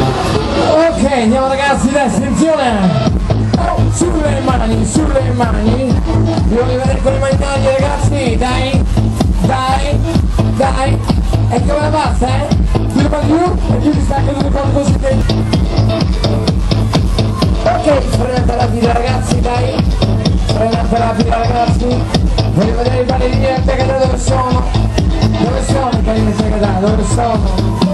Ok, andiamo ragazzi, dai, attenzione! Oh, sulle mani, vi voglio vedere con i magnani ragazzi, dai, dai, dai, e come la passa, eh? Più per più, e più ti stacca tutto con così che... Ok, frenate la fila ragazzi, dai, frenate la fila ragazzi, voglio vedere i ballerini del Tegatà dove sono i ballerini del Tegatà, dove sono?